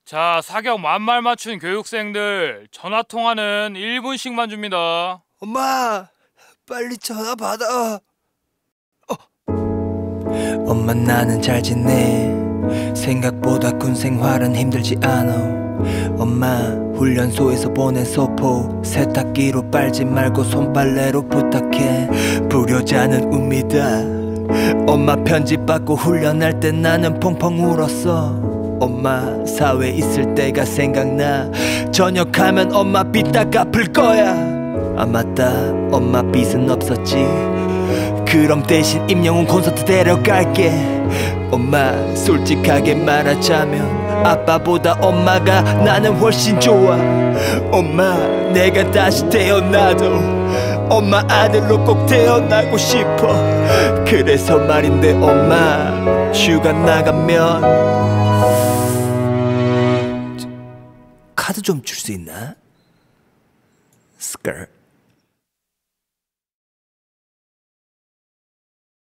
자, 사격 만말 맞춘 교육생들 전화통화는 1분씩만 줍니다. 엄마, 빨리 전화 받아. 엄마, 나는 잘 지내. 생각보다 군 생활은 힘들지 않아. 엄마, 훈련소에서 보낸 소포 세탁기로 빨지 말고 손빨래로 부탁해. 불효자는 웁니다. 엄마, 편집받고 훈련할 때 나는 펑펑 울었어. 엄마, 사회에 있을 때가 생각나. 전역하면 엄마 빚 다 갚을 거야. 아 맞다, 엄마 빚은 없었지. 그럼 대신 임영웅 콘서트 데려갈게. 엄마, 솔직하게 말하자면 아빠보다 엄마가 나는 훨씬 좋아. 엄마, 내가 다시 태어나도 엄마 아들로 꼭 태어나고 싶어. 그래서 말인데 엄마, 휴가 나가면 카드 좀 줄 수 있나? 스컬.